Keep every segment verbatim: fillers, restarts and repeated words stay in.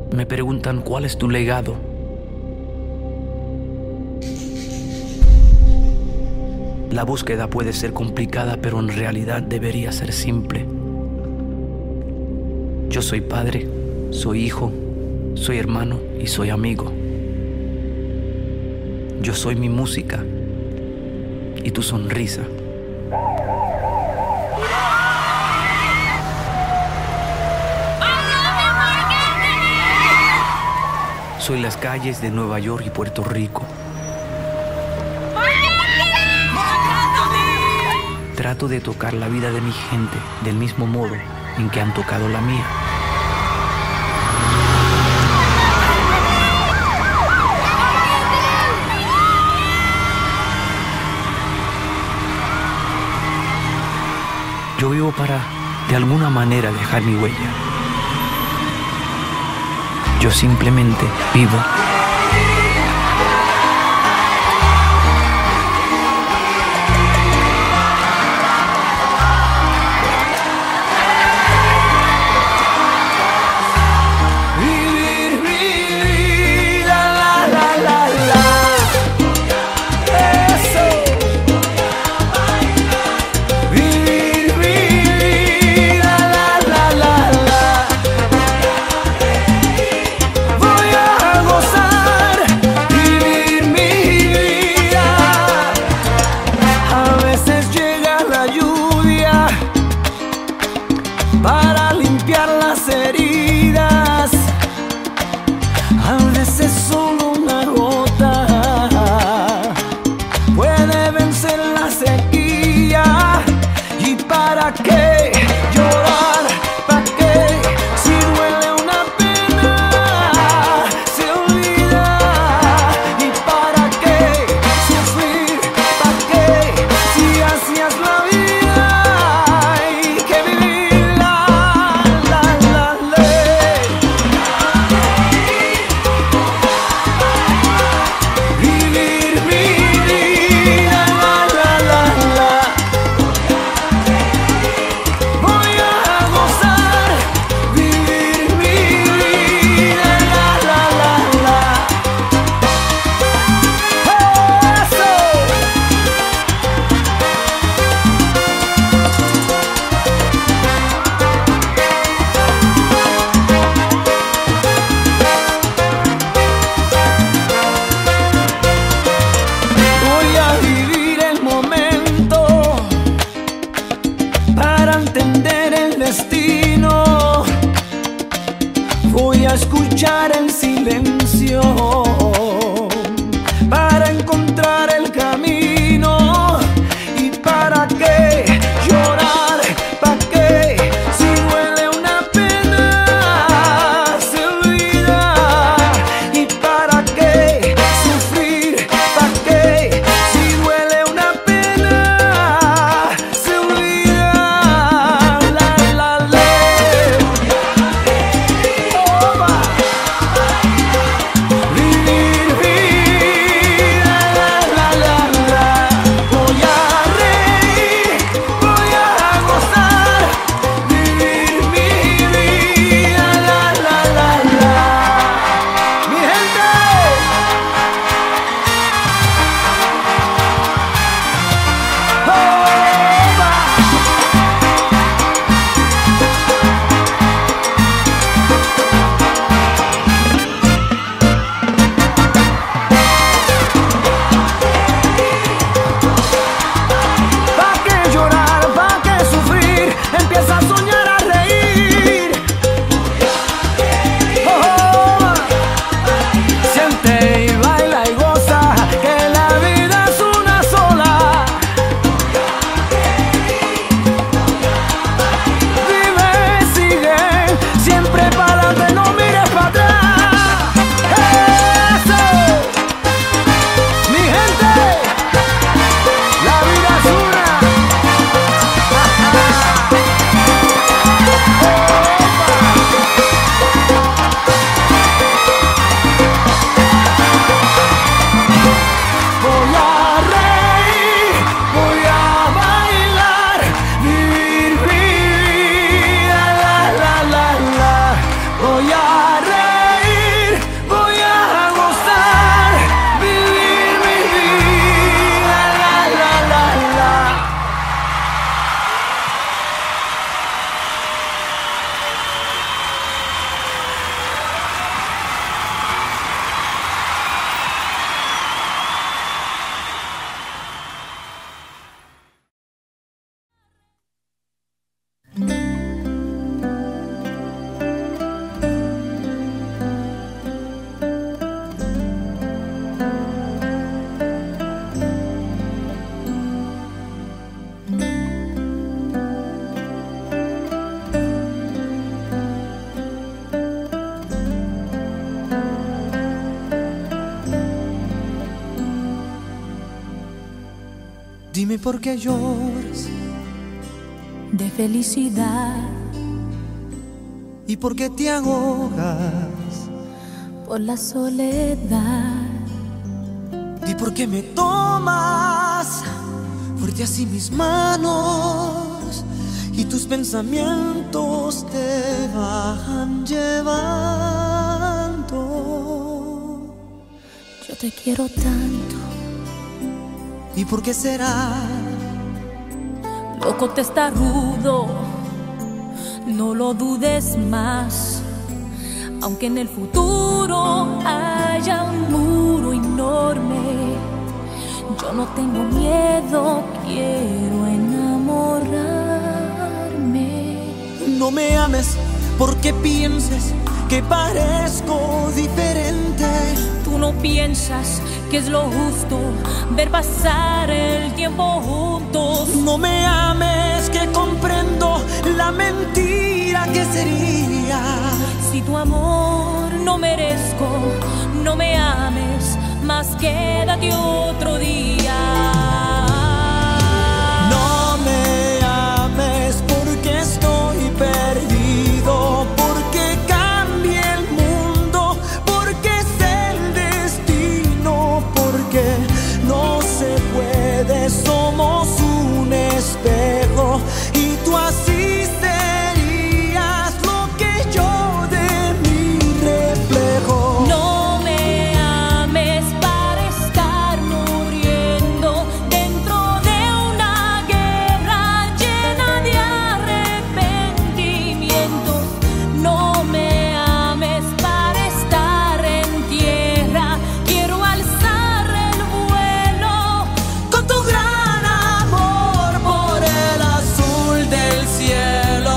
Me preguntan cuál es tu legado. La búsqueda puede ser complicada, pero en realidad debería ser simple. Yo soy padre, soy hijo, soy hermano y soy amigo. Yo soy mi música y tu sonrisa. Soy las calles de Nueva York y Puerto Rico. Trato de tocar la vida de mi gente del mismo modo en que han tocado la mía. Yo vivo para, de alguna manera, dejar mi huella. Yo simplemente vivo. Para limpiar las heridas, a veces solo una gota puede vencer la sequía. ¿Y para qué llorar? ¿Para qué? Si duele una pena, se olvida. ¿Y para qué sufrir? ¿Para qué? Si hacías la vida hay que vivir. Dime por qué lloras de felicidad y por qué te ahogas por la soledad. Di por qué me tomas fuerte así mis manos y tus pensamientos te van llevando. Yo te quiero tanto. ¿Y por qué será? Loco, te está rudo, no lo dudes más. Aunque en el futuro haya un muro enorme, yo no tengo miedo, quiero enamorarme. No me ames porque pienses que parezco diferente. Tú no piensas que es lo justo ver pasar el tiempo juntos. No me ames que comprendo la mentira que sería. Si tu amor no merezco, no me ames, más quédate otro día. No me ames porque estoy perdido, porque cambie el mundo, porque es el destino, porque no se puede, somos un espejo y tú así serías lo que yo de mi reflejo. No me ames para estar muriendo dentro de una guerra llena de arrepentimientos. No me ames para estar en tierra, quiero alzar el vuelo Con tu gran amor por el azul del cielo.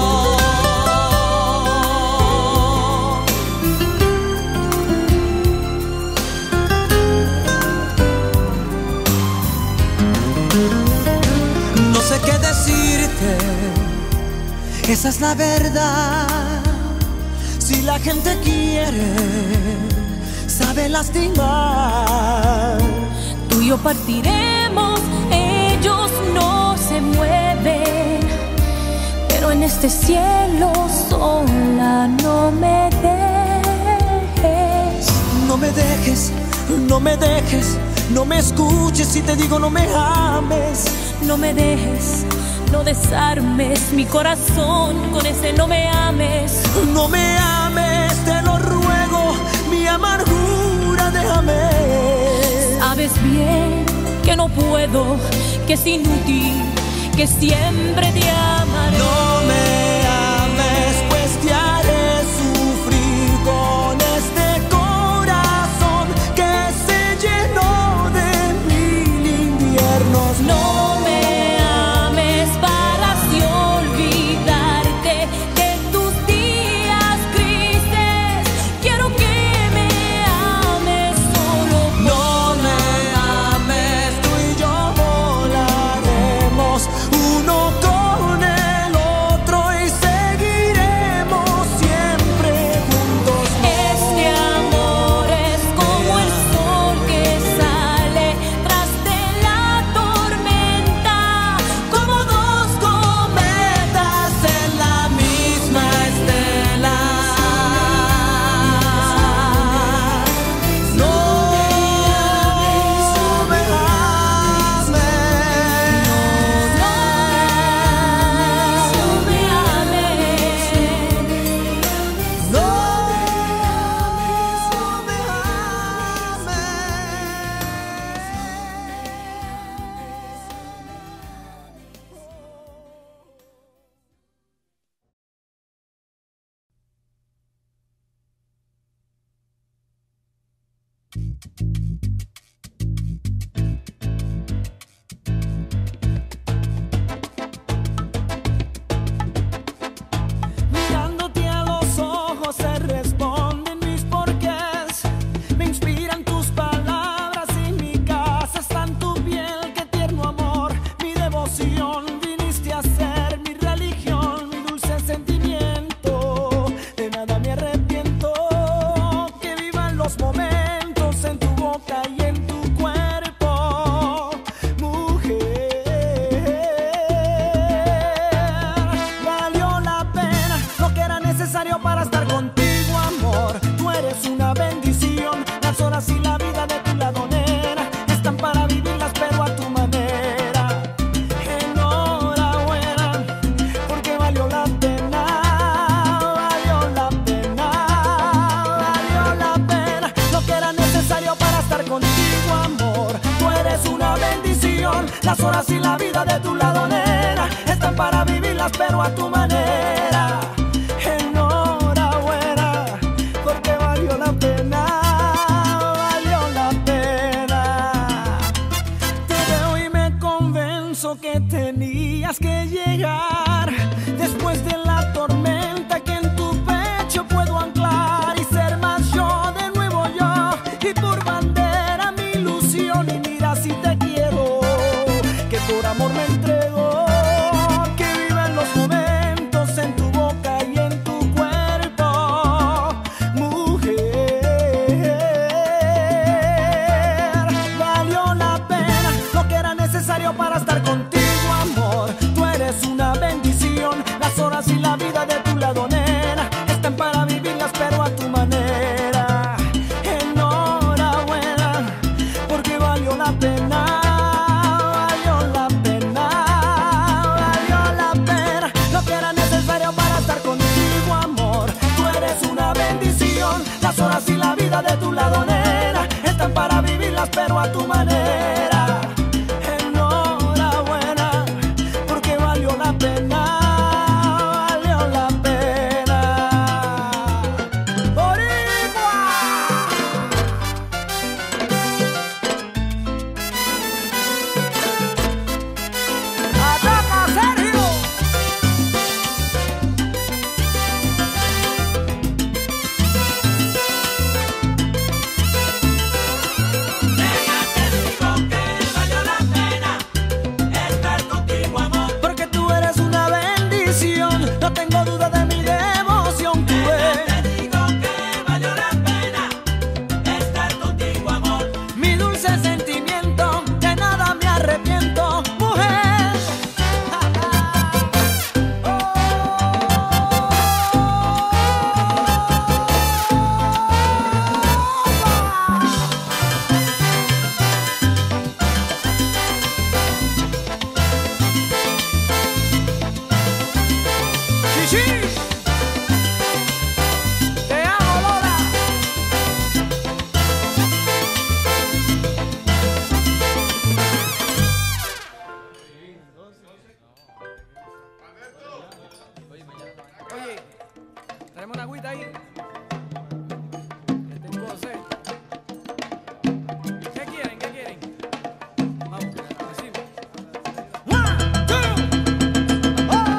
No sé qué decirte, esa es la verdad. Si la gente quiere, sabe lastimar. Tú y yo partiremos, ellos no se mueven, pero en este cielo sola no me dejes. No me dejes, no me dejes, no me escuches si te digo no me ames. No me dejes, no desarmes mi corazón con ese no me ames. No me ames, te lo ruego, mi amargura déjame. Sabes bien que no puedo, que es inútil, que siempre te amaré. No me ames, pues te haré sufrir con este corazón que se llenó de mil inviernos. No me ames para así olvidarte de tus días grises. Quiero que me ames solo. No me ames, tú y yo volaremos uno con el otro y seguiremos siempre juntos. Este amor es como el sol que sale tras de la tormenta, Como dos cometas en la misma estela. No me ames, no me ames. no me ames, no me Mirándote a los ojos se responden mis porqués. Me inspiran tus palabras y mi casa está en tu piel. Qué tierno amor, mi devoción. Viniste a ser mi religión, mi dulce sentimiento. De nada me arrepiento. Que vivan los momentos en tu boca y en necesario para estar contigo, amor. Tú eres una bendición. Las horas y la vida de tu lado, nena, están para vivirlas, pero a tu manera. Enhorabuena, porque valió la pena, valió la pena, valió la pena. Lo que era necesario para estar contigo, amor. Tú eres una bendición. Las horas y la vida de tu lado, nena, están para vivirlas, pero a tu manera. Enhorabuena, porque valió la pena, valió la pena. Te veo y me convenzo que tenías que llegar después de la tormenta, que en tu pecho puedo anclar y ser más yo, de nuevo yo, y por bandera mi ilusión. Y mira si te quiero, que por amor me entrego, que viven los momentos en tu boca y en tu cuerpo, mujer. Valió la pena, lo que era necesario para estar contigo, amor. Tú eres una bendición. Las horas y la vida de tu lado, nena, están para vivirlas, pero a tu manera. Enhorabuena, porque valió la pena, valió la pena, valió la pena. Lo que era necesario para estar contigo, amor. Tú eres una bendición. Las horas y la vida de tu lado, nena, están para vivirlas, pero a tu manera. Enhorabuena, porque valió la pena, valió la pena. ¡Boricua! ¡Ataca, Sergio! Porque tú eres una bendición, no tengo duda de mi devoción. Tú eres mi dulce sentimiento, de nada me arrepiento, mujer. Chichi, te amo, Lola. Oye, traemos una agüita ahí. Que tengo sed. ¿Qué quieren? ¿Qué quieren? Vamos, recibe. One, two, oh.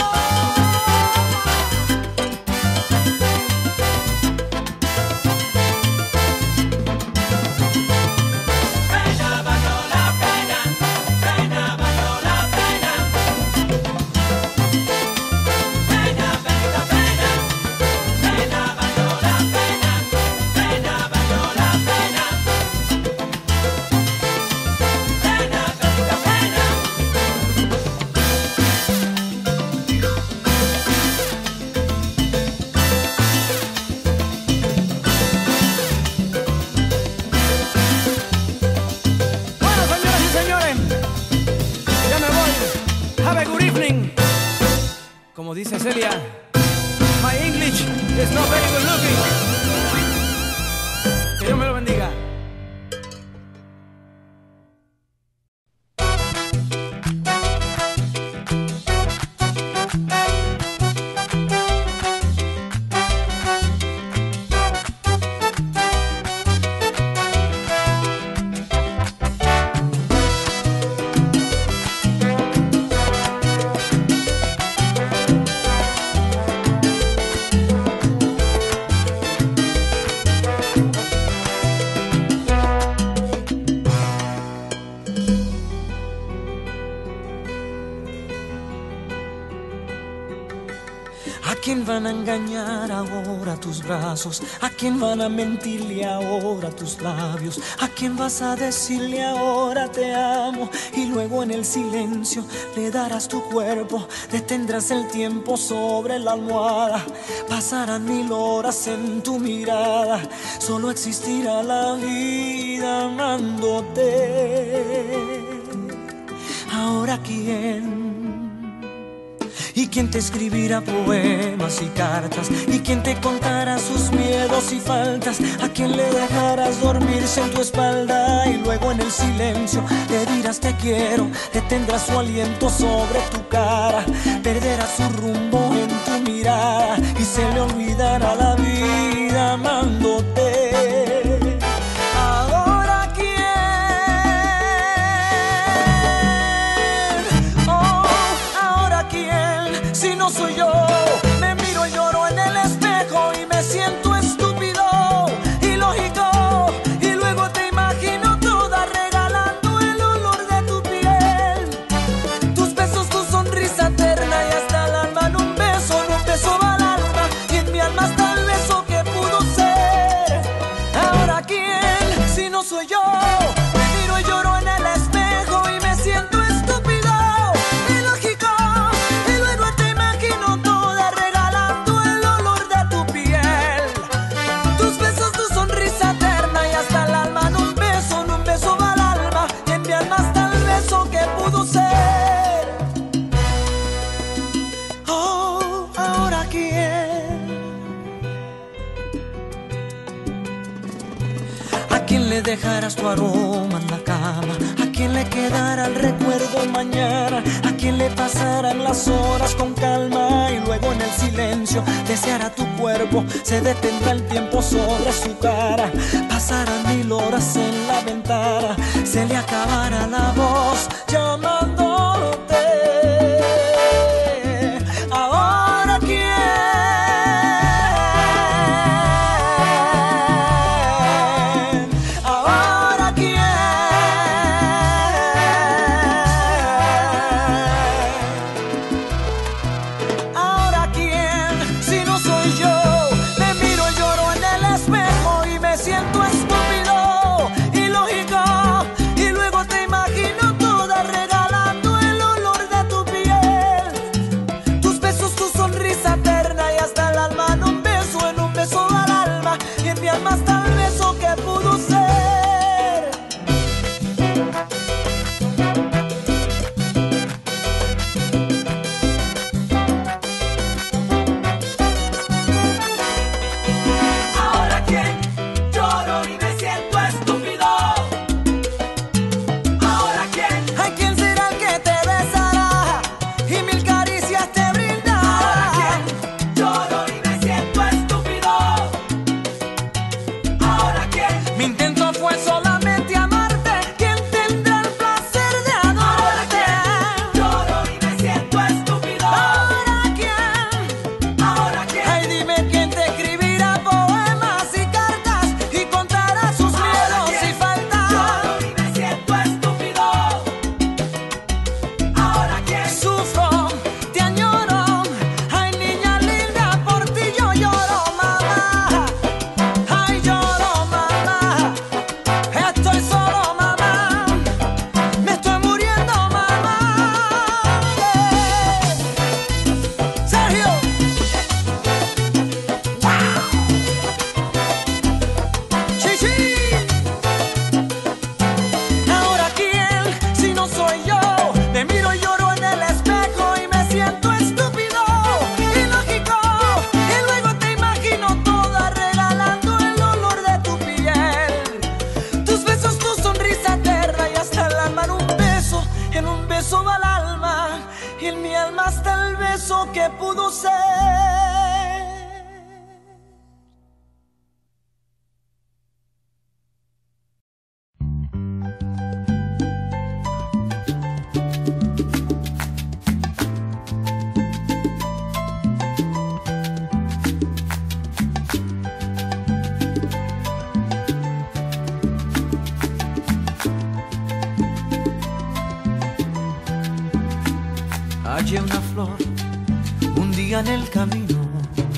Bueno, señoras y señores, ya me voy. Have a good evening. Como dice Celia, my English is not very good looking. Que Dios me lo bendiga. van a engañar ahora tus brazos? ¿A quién van a mentirle ahora tus labios? ¿A quién vas a decirle ahora te amo? Y luego en el silencio le darás tu cuerpo, detendrás el tiempo sobre la almohada. Pasarán mil horas en tu mirada, solo existirá la vida amándote. Ahora quién, y quién te escribirá poemas y cartas, y quién te contará sus miedos y faltas, a quién le dejarás dormirse en tu espalda y luego en el silencio le dirás te quiero, detendrás su aliento sobre tu cara, perderás su rumbo en tu mirada y se le olvidará la vida amándote. Ahora quién, oh, ahora quién, si no soy yo. Me miro y lloro en el espejo y me siento estúpido, ilógico, y luego te imagino toda regalando el olor de tu piel, tus besos, tu sonrisa eterna y hasta el alma en un beso, en un beso va al alma y en mi alma está el beso que pudo ser. Ahora quién, si no soy yo. Me miro y lloro en el espejo y me siento estúpido, ilógico, y luego te imagino toda regalando el olor de tu piel, tus besos, tu sonrisa eterna y hasta el alma en un beso, en un beso va al alma y en mi alma está el beso que pudo ser. Oh, ahora quién, ¿a quién le dejarás tu aroma en la cama? ¿A quién le quedará el recuerdo mañana? ¿A quién le pasarán las horas con calma? Y luego en el silencio deseará tu cuerpo, se detendrá el tiempo sobre su cara, pasarán mil horas en la ventana, se le acabará la voz llamándote. Ahora quién, ahora quién, ahora quién, si no soy yo. Me miro y lloro en el espejo y me siento estúpido, ilógico, y luego te imagino toda regalando el olor de tu piel, tus besos, tu sonrisa eterna y hasta el alma en un beso, en un beso al alma y en mi alma está el beso que pudo ser. Ahora quién, lloro y me siento estúpido. Ahora quién, ¿a quién será el que te besará y mil caricias te brindará? Ahora quién, lloro y me siento estúpido. Ahora quién, mi intento fue solamente amarte. ¿Quién tendrá el placer de adorarte? Ahora quién, lloro y me siento estúpido. Ahora quién, ahora quién, ay dime quién te escribirá poemas y cartas y contará sus miedos y faltas. Lloro y me siento estúpido. Ahora quién, sufro, te añoro, ay niña linda, por ti yo lloro, mamá. Ay lloro, mamá, estoy solo, mamá, me estoy muriendo, mamá. Sergio, Chichi. Ahora quién, si no soy yo. Me miro y lloro en el espejo y me siento estúpido, ilógico, y luego te imagino toda regalando el olor de tu piel, tus besos, tu sonrisa eterna y hasta el alma en un beso, en un beso va al alma y en mi alma está el beso que pudo ser. Hallé una flor un día en el camino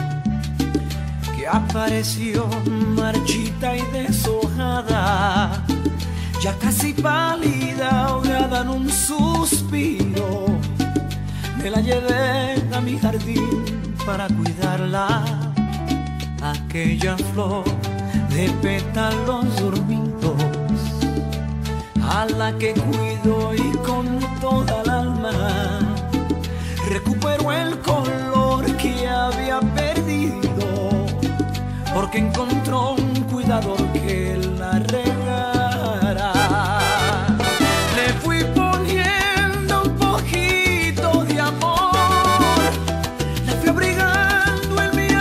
Apareció marchita y deshojada, ya casi pálida, ahogada en un suspiro. Me la llevé a mi jardín para cuidarla, aquella flor de pétalos dormidos, a la que cuido y con toda el alma recuperó el color que había perdido, porque encontró un cuidador que la regara. Le fui poniendo un poquito de amor, la fui abrigando en mi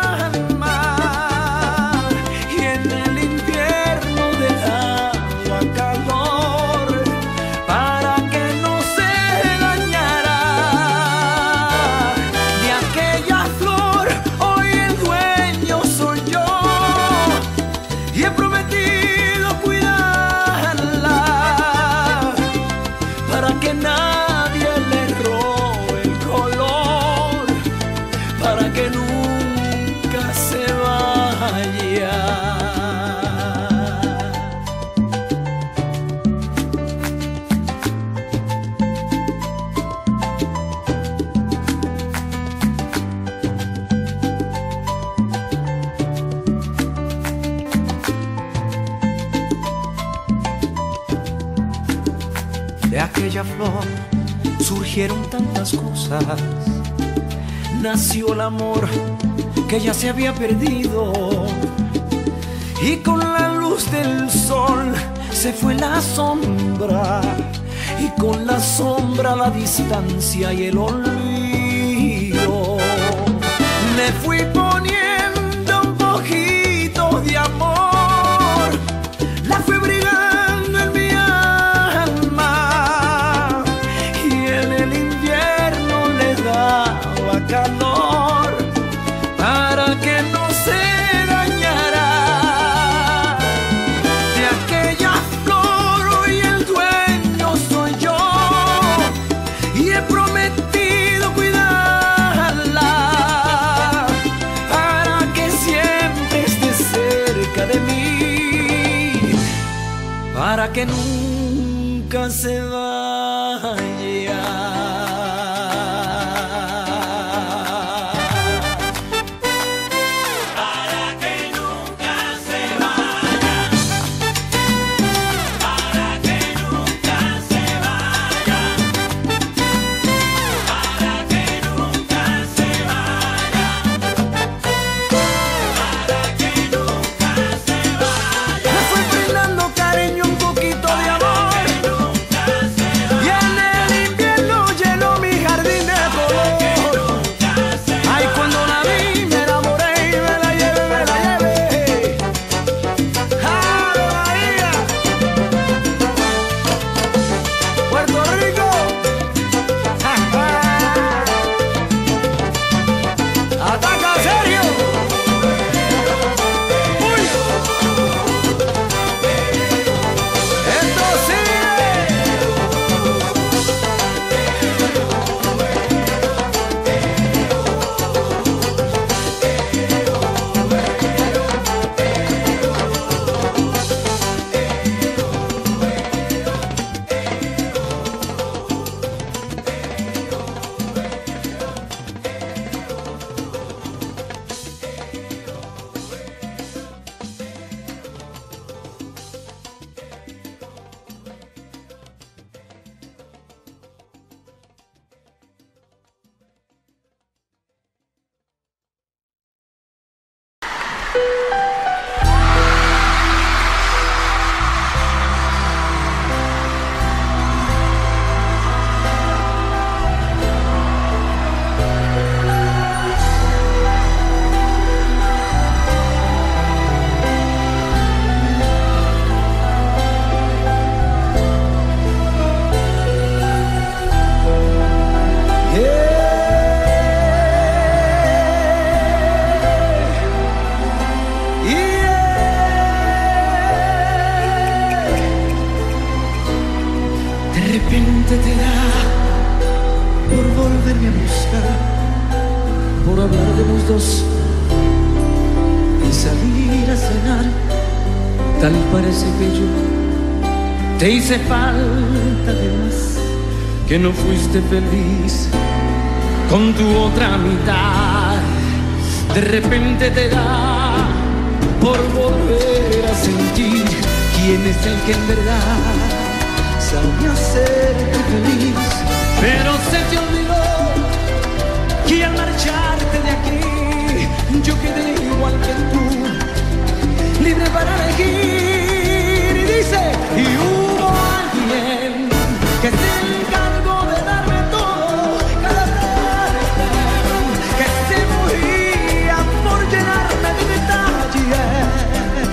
alma, y en el invierno le daba calor para que no se dañara. De aquella flor hoy el dueño soy yo, y he prometido cuidarla para que nadie le robe el color, para que nunca se vaya. De aquella flor surgieron tantas cosas, nació el amor que ya se había perdido, y con la luz del sol se fue la sombra, y con la sombra la distancia y el olvido. Le fui poniendo un poquito de amor, la fui brigando en mi alma, y en el invierno le daba calor para que no se dañara. De aquella flor hoy el dueño soy yo, y he prometido cuidarla para que siempre esté cerca de mí, para que nunca se vaya. Le fui brindando cariño, un poquito de amor, y en el invierno llenó mi jardín de color. Ay, cuando la vi me enamoré y me la llevé, me la llevé. ¡Ave María! Puerto Rico. ¡Ataca, Sergio! ¡Uy! ¡Esto sigue! Tal parece que yo te hice falta de más, que no fuiste feliz con tu otra mitad. De repente te da por volver a sentir quién es el que en verdad sabe hacerte feliz. Pero se te olvidó que al marcharte de aquí yo quedé igual que tú, libre para elegir. Y dice, y hubo alguien que se encargó de darme todo cada tarde, que se moría por llenarme de detalles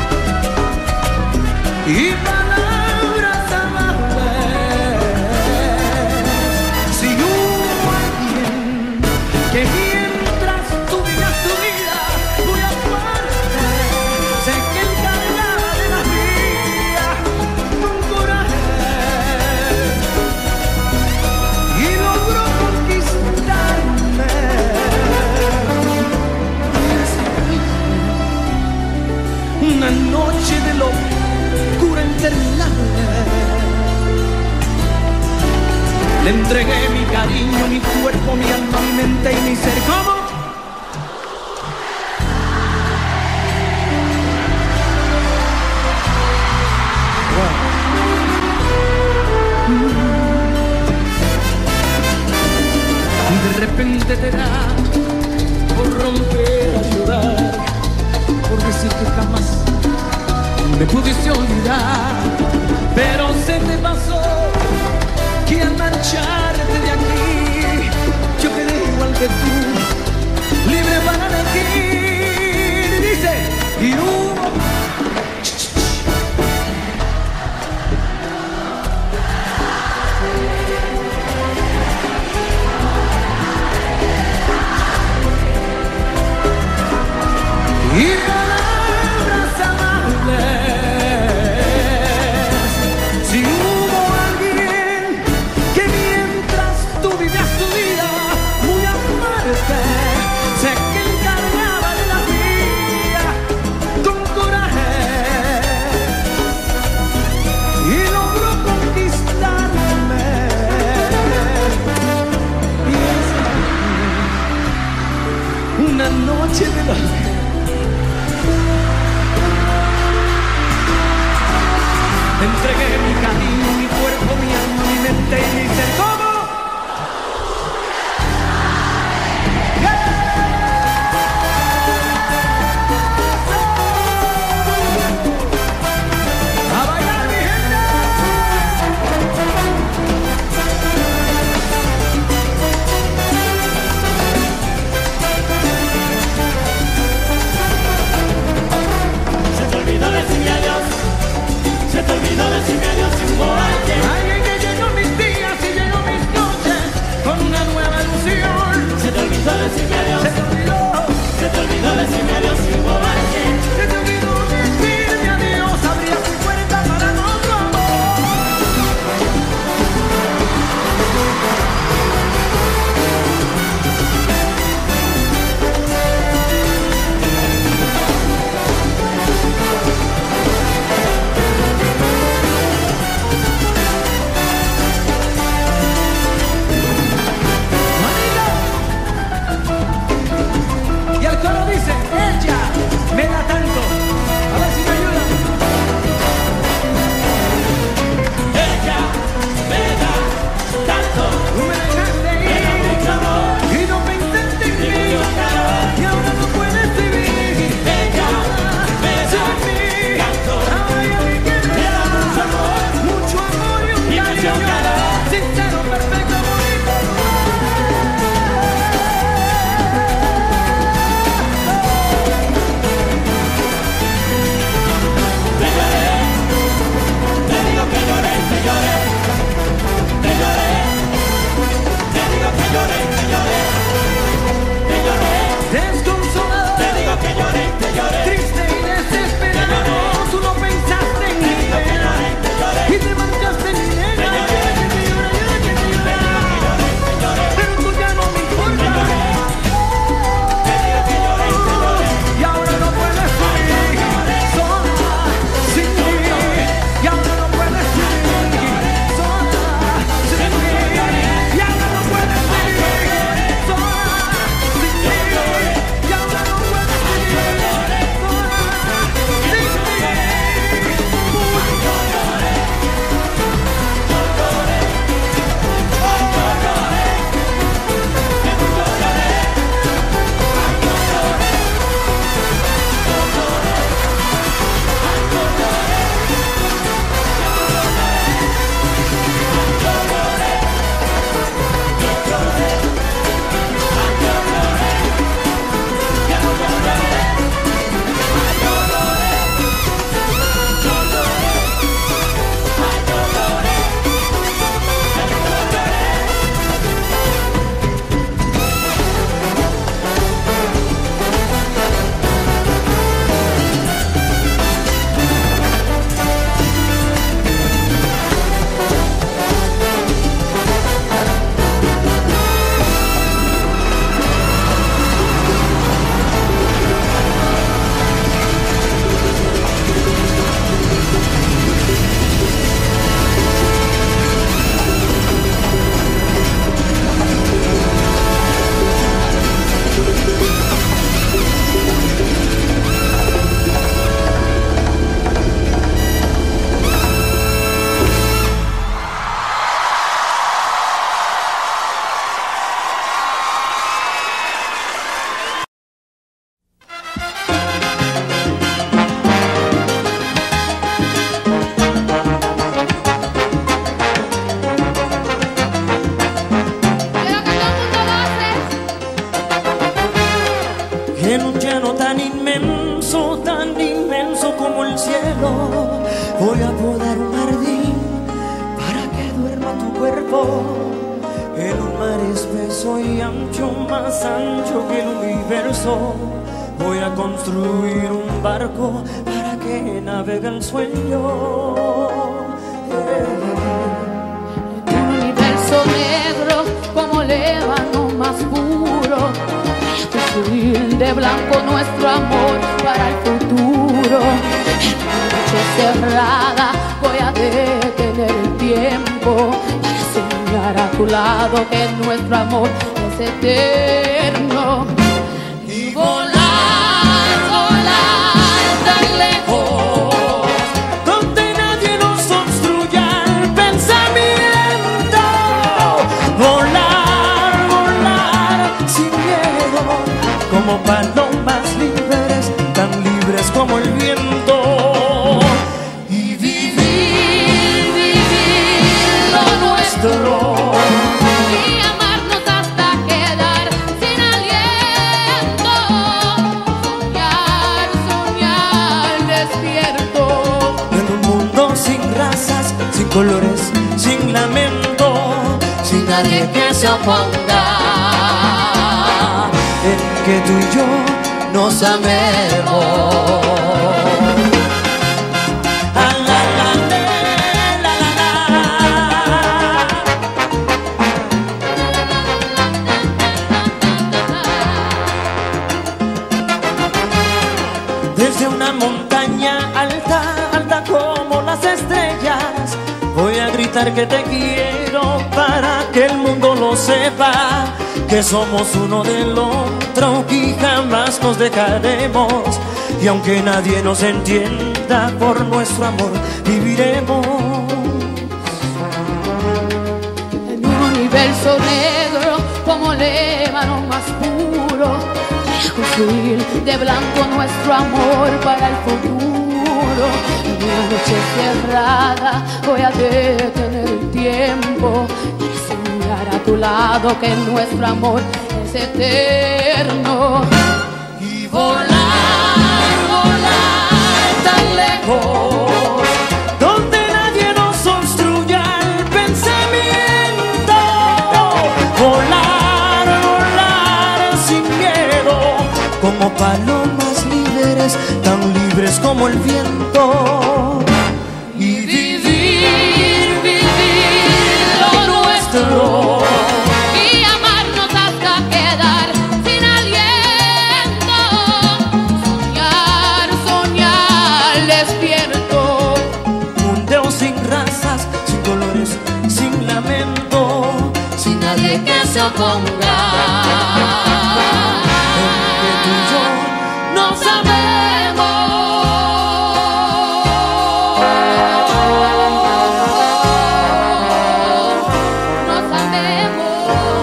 y palabras amables. Si hubo alguien que mientras tú vivías tu vida muy aparte, sé que encargaba de la mía con coraje y logró conquistarme. Una noche de locura interminable, le entregué mi cariño, mi cuerpo, mi alma, mi mente y mi ser. ¿Cómo? De repente te da por romper a llorar, por decir que jamás me pudiste olvidar. Pero se te pasó que al marcharte de aquí yo quedé igual que tú, libre para elegir. Y dice, y hubo y palabras amables. Si hubo alguien que mientras tú vivías tu vida muy aparte, sé que encargaba de la mía con coraje y logró conquistarme. Y esa una noche de la entregué mi cariño, mi cuerpo, mi alma, mi mente y mi ser. ¿Cómo? ¡A bailar, mi gente! Se te olvidó decirme adiós, se te olvidó decirme adiós. Y hubo en un llano tan inmenso, tan inmenso como el cielo. Voy a podar un jardín para que duerma tu cuerpo en un mar espeso y ancho, más ancho que el universo. Voy a construir un barco para que navegue el sueño. En un universo negro como el ébano más puro, construir de blanco nuestro amor para el futuro. En una noche cerrada voy a detener el tiempo para enseñar a tu lado que nuestro amor es eterno. Y volar, volar tan lejos, donde nadie nos obstruya el pensamiento. Volar, volar sin miedo, como palomas libres, tan libres como el viento. Y vivir, vivir lo nuestro. y amarnos hasta quedar sin aliento. Soñar, soñar despierto. En un mundo sin razas, sin colores, sin lamento, sin nadie que se oponga, en que tú y yo nos amemos. Ah, la, la, le, la, la, la. Desde una montaña alta, alta como las estrellas, voy a gritar que te quiero para que el mundo lo sepa, que somos uno del otro y jamás nos dejaremos. Y aunque nadie nos entienda, por nuestro amor viviremos. En un universo negro como el ébano más puro, voy a construir de blanco nuestro amor para el futuro. En una noche cerrada voy a detener el tiempo y enseñar a tu lado que nuestro amor es eterno. Y volar, volar tan lejos, donde nadie nos obstruya el pensamiento. Volar, volar sin miedo, como palomas libres, tan libres como el viento. Y vivir, vivir lo nuestro. Y amarnos hasta quedar sin aliento. Soñar, soñar despierto. Un Dios sin razas, sin colores, sin lamento, sin nadie que se oponga, en que tú y yo nos amemos. Nos amemos.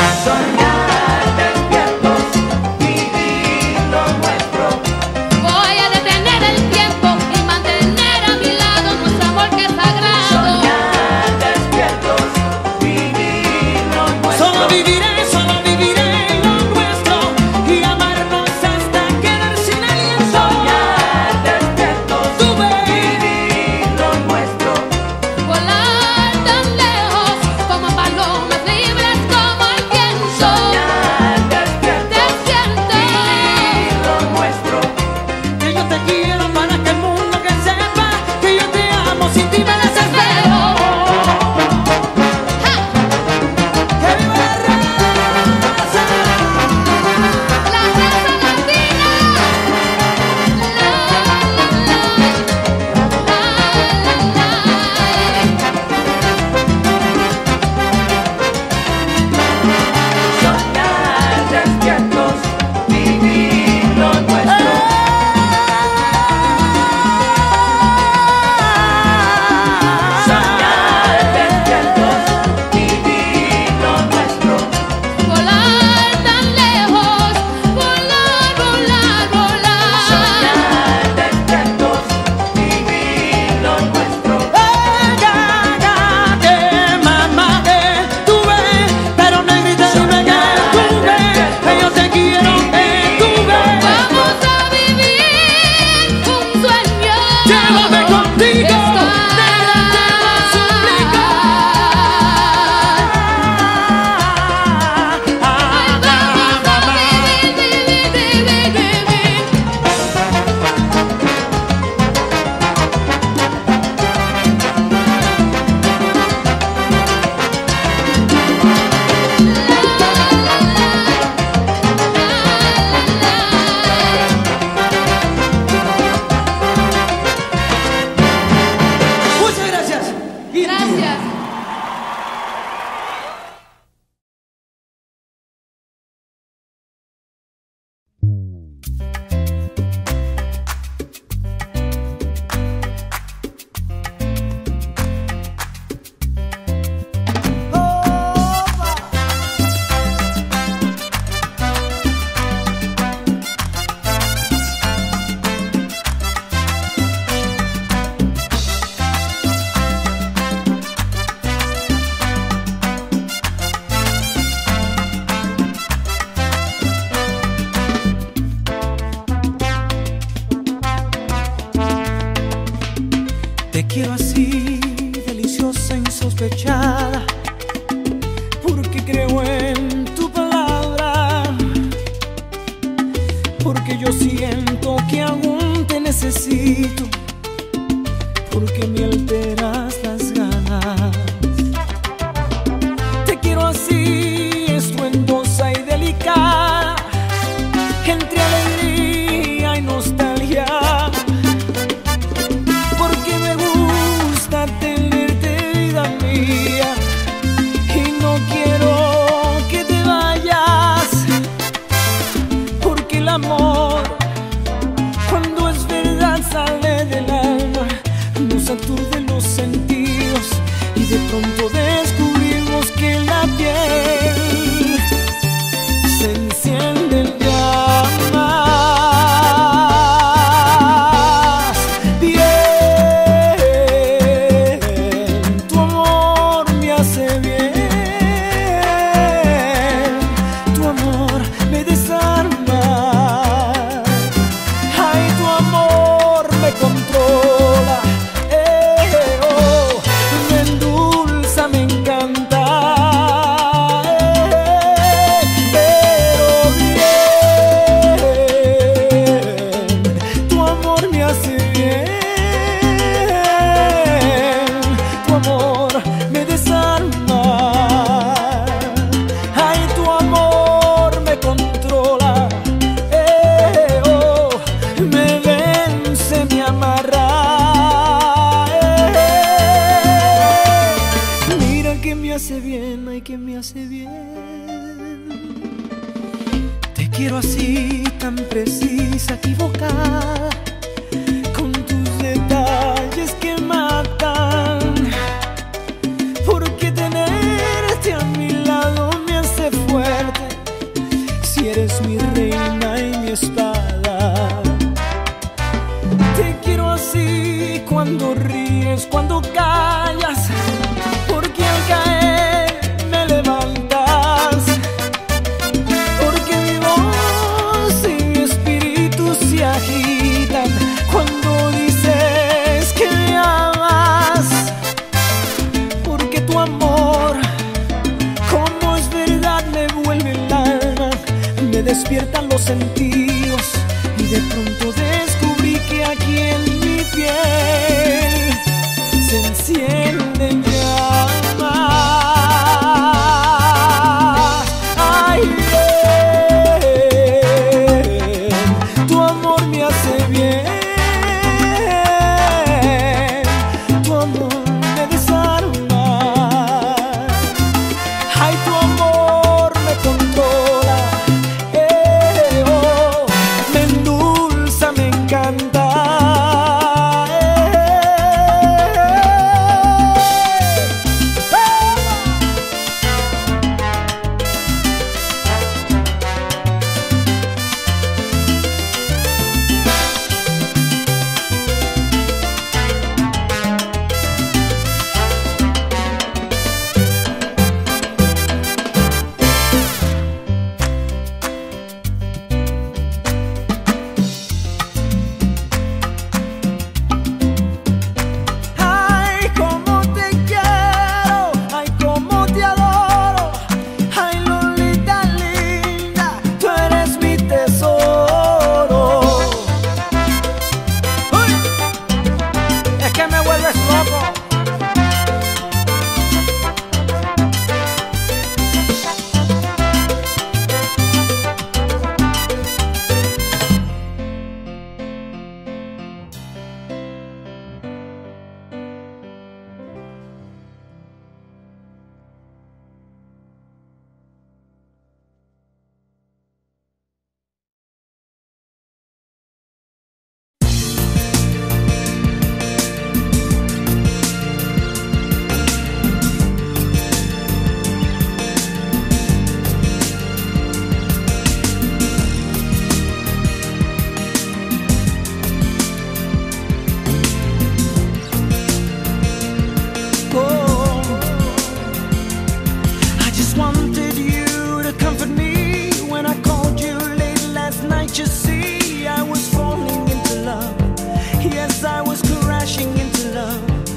Soñar despiertos, vivir lo nuestro. Voy quiero así, deliciosa, insospechada, porque creo en tu palabra, porque yo siento que aún te necesito, porque me alteras las ganas. Te quiero así, estruendosa y delicada, entre alegría y nostalgia, porque me gusta tenerte, vida mía, y no quiero que te vayas, porque el amor, cuando es verdad, sale del alma, nos aturde los sentidos y de pronto descubrimos que la piel se enciende en llamas. Bien, tu amor me hace bien, tu amor me desarma, ay, tu amor me controla. Quiero así, tan precisa, equivocada, con tus detalles que matan, porque tenerte a mi lado me hace fuerte, si eres mi reina y mi espada. Te quiero así, cuando ríes, cuando callas, porque al caer me levantas, se agitan cuando dices que me amas, porque tu amor, como es verdad, me vuelve el alma, me despiertan los sentidos y de pronto descubrí que aquí en mi piel se encienden llamas. Ay, crashing into love.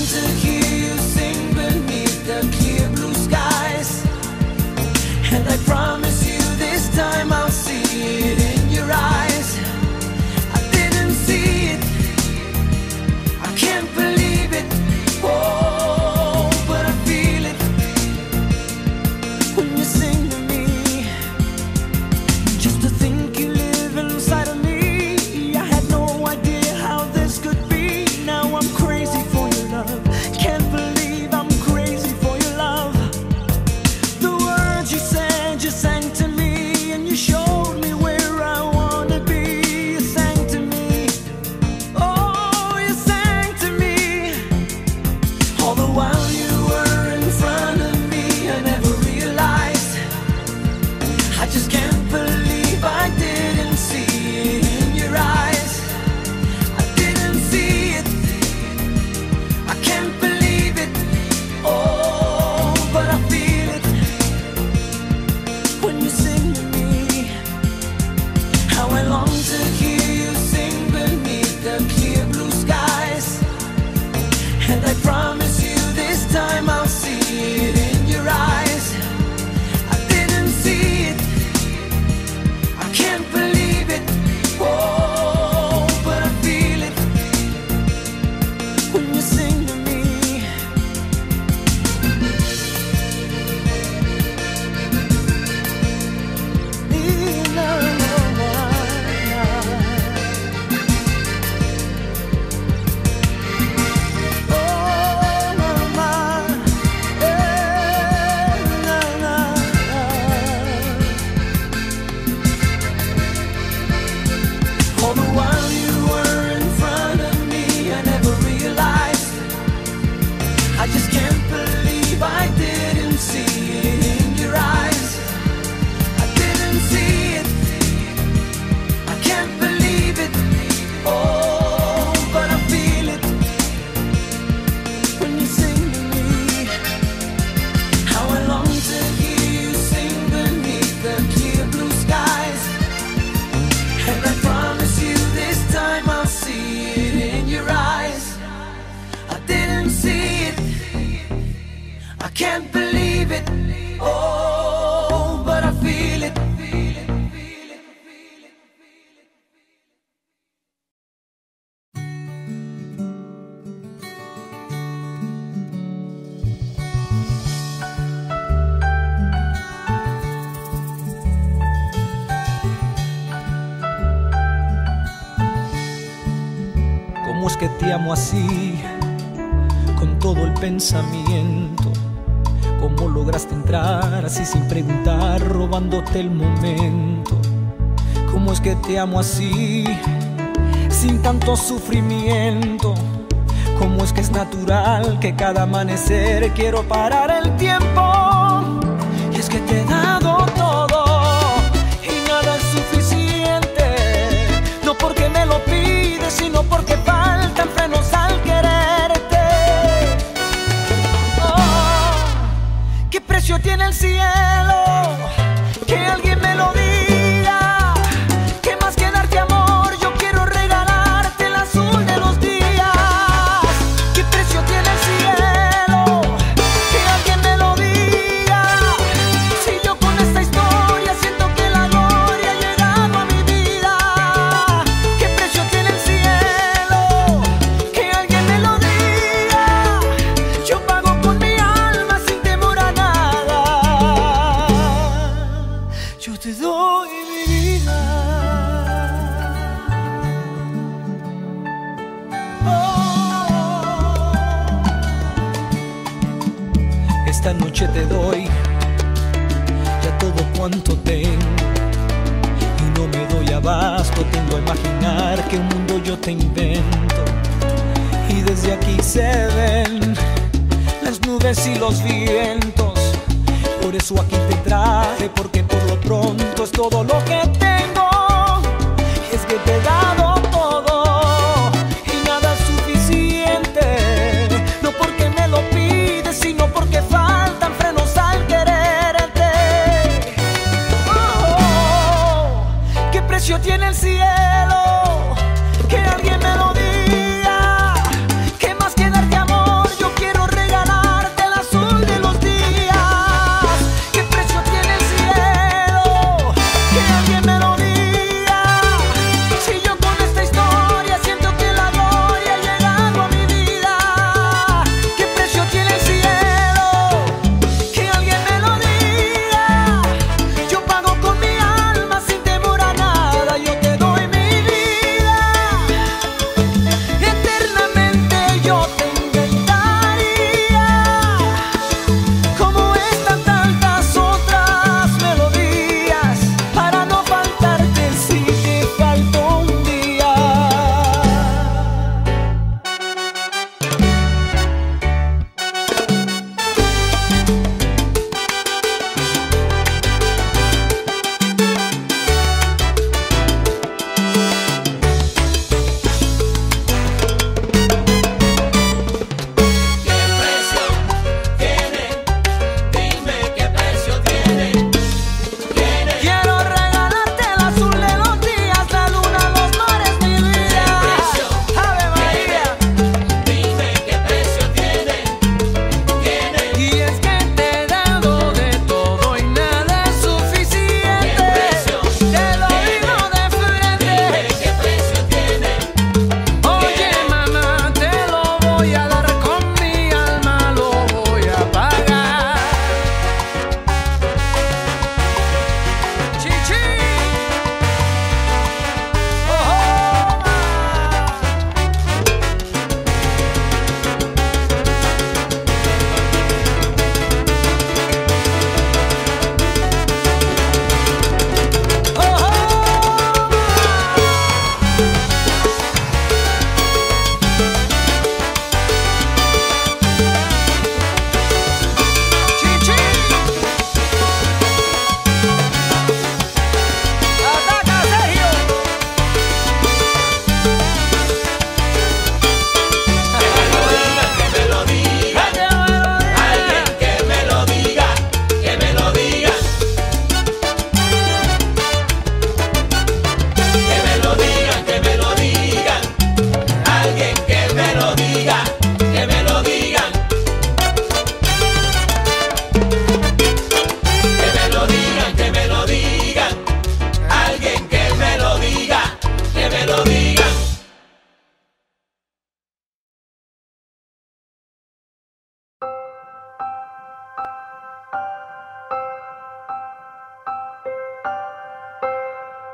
to hear you sing beneath the clear blue skies. And I promise you this time I'll see it in your eyes. I didn't see it, I can't believe it. Oh, but I feel it when you sing to me. Just to think you live inside of me, I had no idea how this could be. Now I'm crazy for your love, can't believe I'm crazy for your love. The words you said, you sang to me, and you showed me where I wanna be. You sang to me, oh, you sang to me. All the while you were in front of me, I never realized. I just can't believe I didn't see it in your eyes. I didn't see it, I can't believe it. Oh, but I feel it when you sing to me. How I long to hear you sing beneath the clear blue skies. And I promise you this time I'll see it in your eyes. I didn't see it, I can't believe it. Oh, but I feel it when you sing to me. No, no, no, no. Oh, mama, eh, na, na, na. All the while you were in front of me, I never realized. I just can't believe I didn't see it in your eyes. I didn't see it, I can't believe it. Oh, but I feel it when you sing to me. How I long to hear you sing beneath the clear blue skies. And I promise you this time I'll see it in your eyes. I didn't see it, I can't believe it. Oh, but I feel it. ¿Cómo es que te amo así, con todo el pensamiento? ¿Cómo lograste entrar así sin preguntar, robándote el momento? ¿Cómo es que te amo así, sin tanto sufrimiento? ¿Cómo es que es natural que cada amanecer quiero parar el tiempo? Y es que te he dado todo y nada es suficiente, no porque me lo pides, sino porque faltan frenos al quererte. Oh, ¿qué precio tiene el cielo? Que alguien me lo diga. ¿Qué más que darte amor? Yo quiero regalarte el azul de los días. ¿Qué precio tiene el cielo? Que alguien me lo diga. Si yo con esta historia siento que la gloria ha llegado a mi vida. ¿Qué precio tiene el cielo? Que alguien me lo diga. Yo pago con mi alma sin temor a nada. Yo te doy mi vida. Oh. Esta noche te doy ya todo cuanto tengo y no me doy abasto. Tiendo a imaginar que un mundo yo te invento y desde aquí se ven las nubes y los vientos. Por eso aquí te traje, porque por lo pronto es todo lo que tengo. Y es que te he dado todo y nada es suficiente, no porque me lo pides, sino porque faltan frenos al quererte. Oh, ¿qué precio tiene el cielo? Que alguien me lo diga. ¿Qué más que darte amor?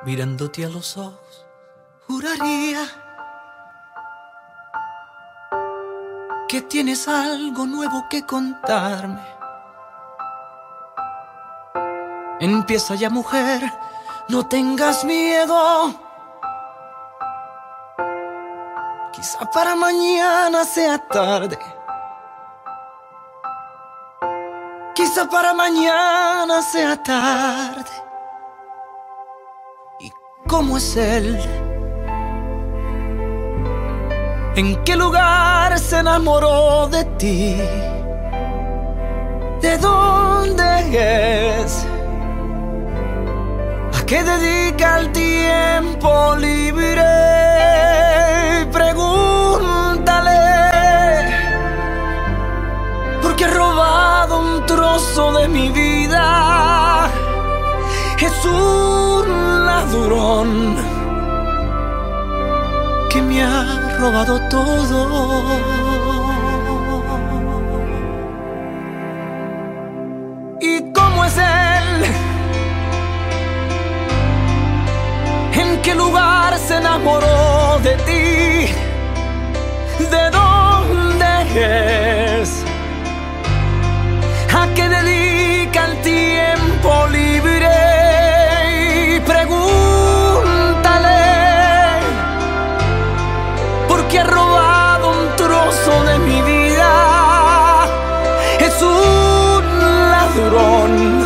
Mirándote a los ojos, juraría que tienes algo nuevo que contarme. Empieza ya, mujer, no tengas miedo. Quizá para mañana sea tarde. Quizá para mañana sea tarde. ¿Y cómo es él? ¿En qué lugar se enamoró de ti? ¿De dónde es? ¿A qué dedica el tiempo libre? Pregúntale, porque ha robado un trozo de mi vida. Es un ladrón que me ha robado todo. ¿Y cómo es él? ¿En qué lugar se enamoró de ti? ¿De dónde es? ¿A qué dedica el tiempo libre? Pregúntale, porque ha robado un trozo de mi vida. Es un ladrón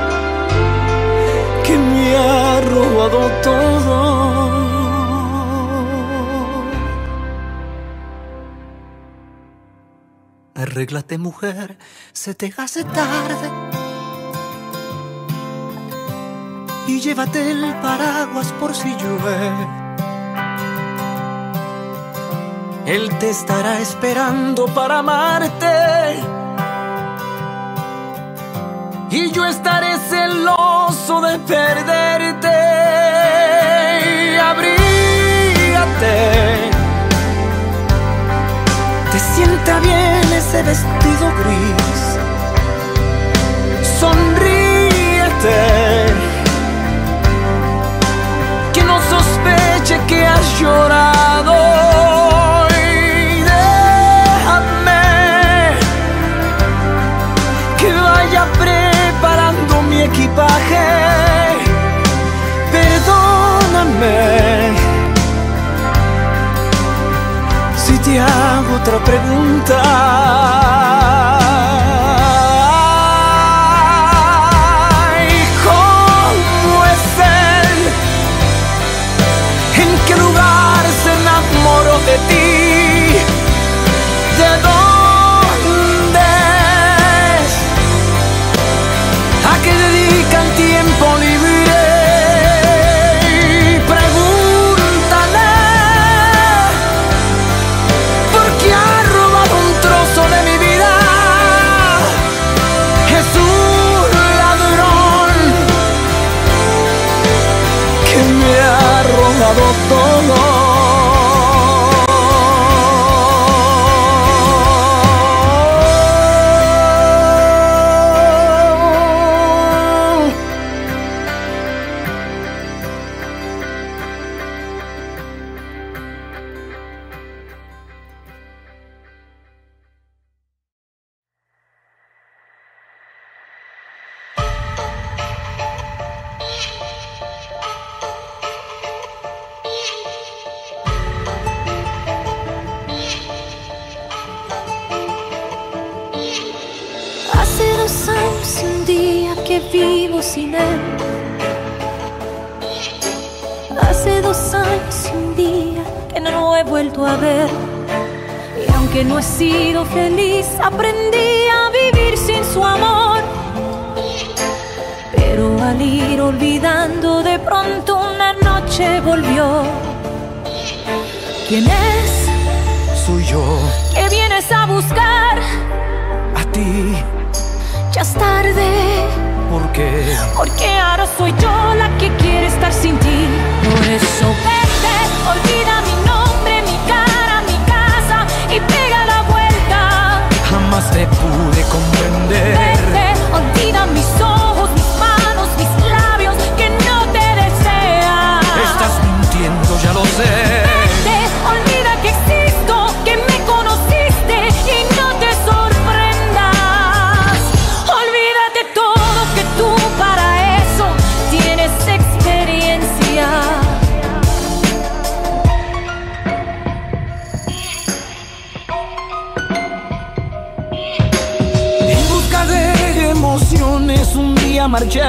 que me ha robado todo. Arréglate, mujer, se te hace tarde. Y llévate el paraguas por si llueve. Él te estará esperando para amarte. Y yo estaré celoso de perderte. Abrígate. Te sienta bien ese vestido gris. Sonríete, que no sospeche que has llorado. Y déjame que vaya preparando mi equipaje. Perdóname si te hago otra pregunta. ¿Y cómo es él? ¿En qué lugar se enamoró de ti? ¿De dónde es? ¿A qué dedica el tiempo libre? Todo. Un día que vivo sin él. Hace dos años y un día que no lo he vuelto a ver. Y aunque no he sido feliz, aprendí a vivir sin su amor. Pero al ir olvidando, de pronto una noche volvió. ¿Quién es? Soy yo. ¿Qué vienes a buscar? A ti. Ya es tarde. ¿Por qué? Porque ahora soy yo la que quiere estar sin ti. Por eso vete, olvida mi nombre, mi cara, mi casa y pega la vuelta. Jamás te pude comprender. Vete, olvida mis ojos, mis manos, mis labios que no te desean. día marché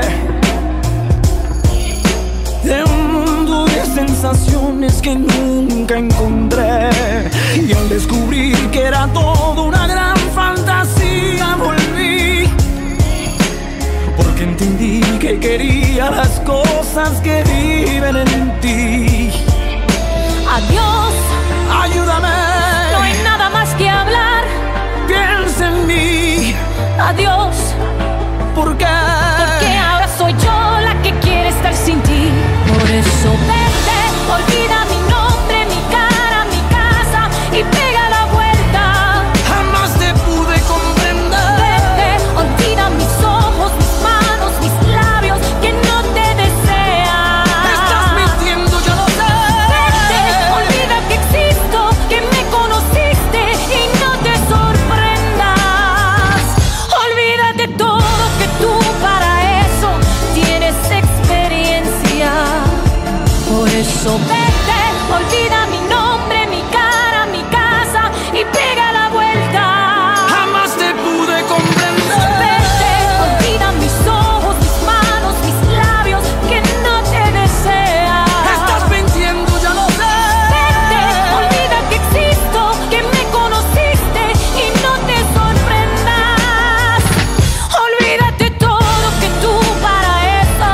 de un mundo de sensaciones que nunca encontré, y al descubrir que era todo una gran fantasía volví, porque entendí que quería las cosas que viven en ti. Adiós, Ayúdame, no hay nada más que hablar. piensa en mí. Adiós, ¿Por qué? porque ahora soy yo la que quiere estar sin ti. Por eso vete, olvida mi nombre, mi cara, mi casa y pega la vuelta. Jamás te pude comprender. Vete, olvida mis ojos, mis manos, mis labios que no te desean. Estás mintiendo, yo lo sé. Vete, olvida que existo, que me conociste y no te sorprendas. Olvídate todo, que tú para eso tienes experiencia. Por eso vete, olvida mi nombre, mi cara, mi casa y pega la vuelta. Jamás te pude comprender. Vete, olvida mis ojos, mis manos, mis labios que no te desean. Estás mintiendo, ya lo sé. Vete, olvida que existo, que me conociste y no te sorprendas. Olvídate todo, que tú para eso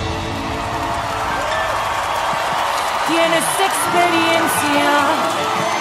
tienes experiencia.